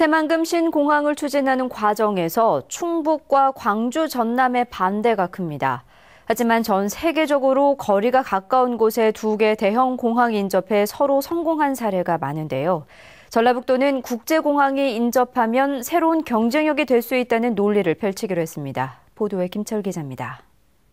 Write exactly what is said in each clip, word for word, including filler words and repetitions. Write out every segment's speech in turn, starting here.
새만금 신공항을 추진하는 과정에서 충북과 광주 전남의 반대가 큽니다. 하지만 전 세계적으로 거리가 가까운 곳에 두 개 대형 공항이 인접해 서로 성공한 사례가 많은데요. 전라북도는 국제공항이 인접하면 새로운 경쟁력이 될 수 있다는 논리를 펼치기로 했습니다. 보도에 김철 기자입니다.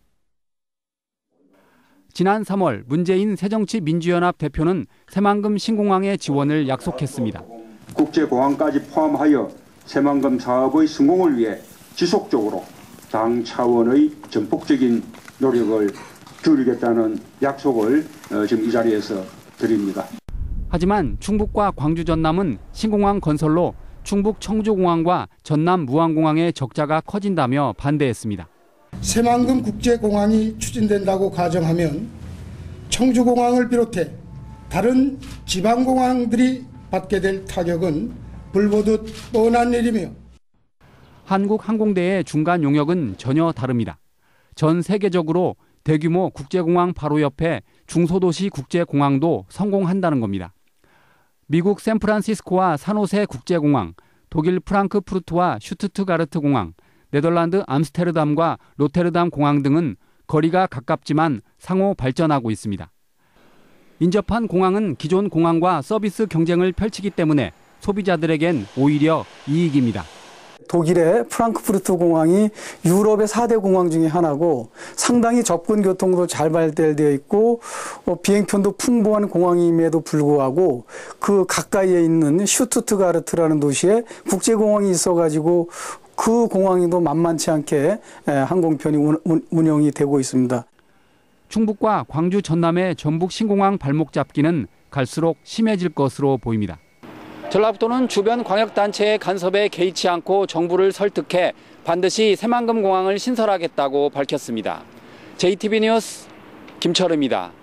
지난 삼월 문재인 새정치민주연합 대표는 새만금 신공항의 지원을 약속했습니다. 국제공항까지 포함하여 새만금 사업의 성공을 위해 지속적으로 당 차원의 전폭적인 노력을 기울이겠다는 약속을 지금 이 자리에서 드립니다. 하지만 충북과 광주 전남은 신공항 건설로 충북 청주공항과 전남 무안공항의 적자가 커진다며 반대했습니다. 새만금 국제공항이 추진된다고 가정하면 청주공항을 비롯해 다른 지방공항들이 받게 될 타격은 불보듯 뻔한 일이며 한국항공대의 중간 용역은 전혀 다릅니다. 전 세계적으로 대규모 국제공항 바로 옆에 중소도시 국제공항도 성공한다는 겁니다. 미국 샌프란시스코와 산호세 국제공항, 독일 프랑크푸르트와 슈투트가르트 공항, 네덜란드 암스테르담과 로테르담 공항 등은 거리가 가깝지만 상호 발전하고 있습니다. 인접한 공항은 기존 공항과 서비스 경쟁을 펼치기 때문에 소비자들에겐 오히려 이익입니다. 독일의 프랑크푸르트 공항이 유럽의 사 대 공항 중에 하나고 상당히 접근 교통도 잘 발달되어 있고 비행편도 풍부한 공항임에도 불구하고 그 가까이에 있는 슈투트가르트라는 도시에 국제공항이 있어가지고 그 공항도 만만치 않게 항공편이 운영이 되고 있습니다. 충북과 광주 전남의 전북 신공항 발목 잡기는 갈수록 심해질 것으로 보입니다. 전라북도는 주변 광역단체의 간섭에 개의치 않고 정부를 설득해 반드시 새만금 공항을 신설하겠다고 밝혔습니다. 제이티비 뉴스 김철우입니다.